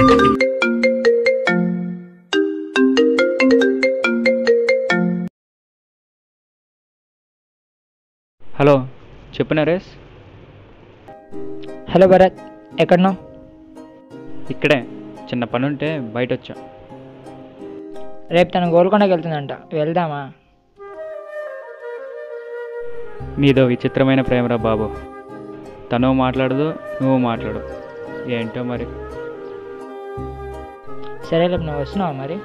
Hello, చెప్పు Naresh. Hello Bharat, ఎక్కడున్నావు? ఇక్కడే చిన్న పని ఉంటే బయట వచ్చా. రేపు తను గోల్కొండకి వెళ్తుందంట, వెళ్దామా? నీదో విచిత్రమైన ప్రేమరా బాబు. తను మాట్లాడదు, నువ్వు మాట్లాడు, ఏంటో మరి. సరే, రేపు నువ్వు వస్తున్నావా మరి?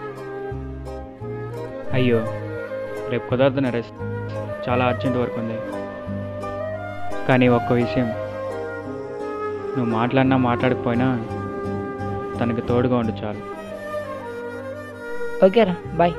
అయ్యో, రేపు కుదరదు నరేష్, చాలా అర్జెంట్ వర్క్ ఉంది. కానీ ఒక్క విషయం, నువ్వు మాట్లాడినా మాట్లాడకపోయినా తనకి తోడుగా ఉండు చాలు. ఓకేరా, బాయ్.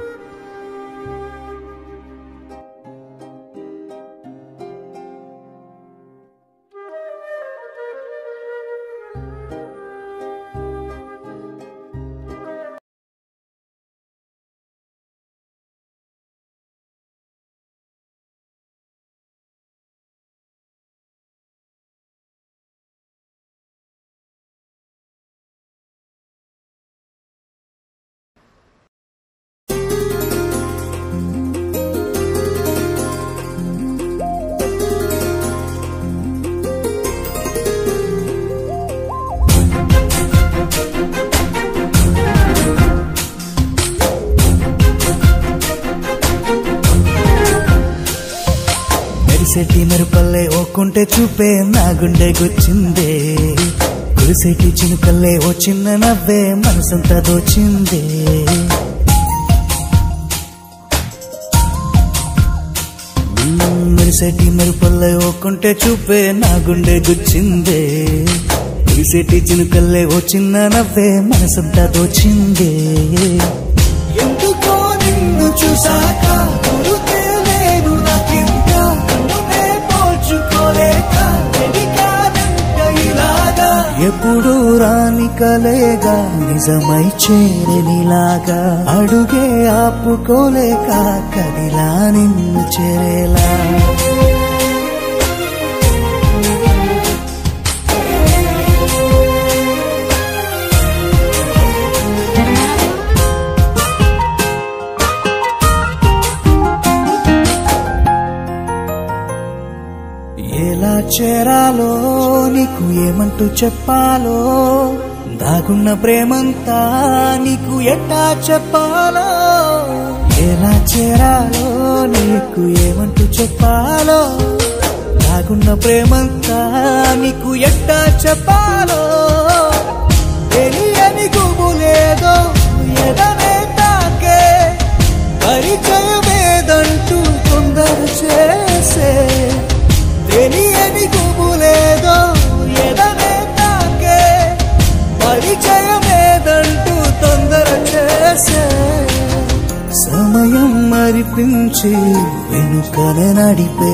కురిసేటి మెరుపల్లే ఓకుంటే చూపే నా గుండె గుచ్చిందే, కురిసేటి చినుకల్లే ఓ చిన్న నవ్వే మనసంతా దోచిందే. కురిసేటి మెరుపల్లే ఓకుంటే చూపే నా గుండె గుచ్చిందే, కురిసేటి చినుకల్లే ఓ చిన్న నవ్వే మనసంతా దోచిందే. ఎందుకో నిన్ను చూసాక ఎప్పుడు రాని కలేగా నిజమై చేరనిలాగా అడుగే ఆపుకోలేక కదిలా నిన్ను చేరేలా. ఎలా చేరాలో నీకు ఏమంటూ చెప్పాలో, దాగున్న ప్రేమంతా నీకు ఎట్టా చెప్పాలో. ఎలా చేరాలో నీకు ఏమంటూ చెప్పాలో, దాగున్న ప్రేమంతా నీకు ఎట్టా చెప్పాలో. తెలియని గుబులేదో ఎదనే తాకే, పరిచయమేదంటూ తొందర చేసే. తెలియని గుబులేదో ఎదనే తాకే, పరిచయమేదంటూ తొందర చేసే. సమయం మరిపించి వెనుకనే నడిపే,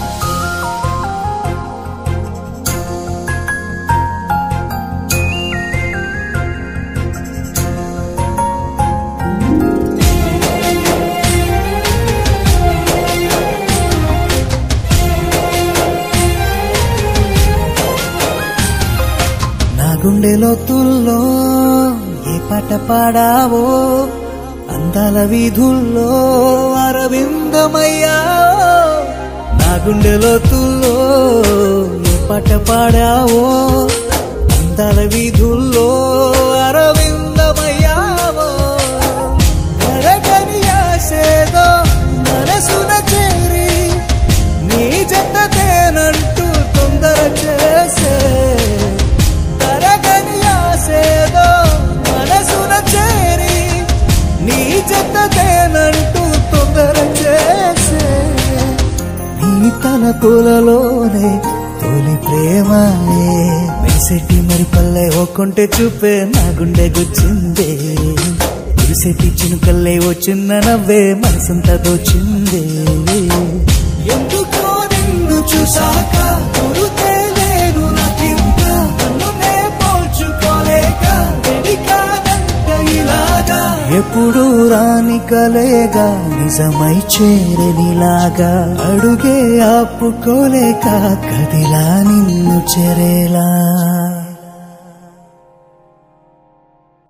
గుండె లోతుల్లో ఏ పాట పాడావో, అందాల వీధుల్లో అరవిందమయ్యా. నా గుండె లోతుల్లో ఏ పాట పాడావో, అందాల వీధుల్లో అరవిందమయ్యావో. ఎరగని ఆశేదో మనసున చేరి నీ జతదేనంటూ తొందర చేసే. మనసున చేరి నీ జతదేనంటూ తొందర చేసే. నీ తలపులలోనే తొలి ప్రేమాయే, మెరిసెట్టి మెరుపల్లే ఓకుంటే చూపే నా గుండె గుచ్చిందే, కురిసెట్టి చినుకల్లే ఓ చిన్న నవ్వే మనసంతా దోచిందే. ఎందుకో నిన్ను చూసాక గురుతే లేదు నాకింత, నన్నునే పోల్చుకోలేక వెడికానంట ఇలాగా. ఎప్పుడు రాని కలేగా నిజమై చేరనిలాగా అడుగే ఆపుకోలేక కదిలా నిన్ను చేరేలా.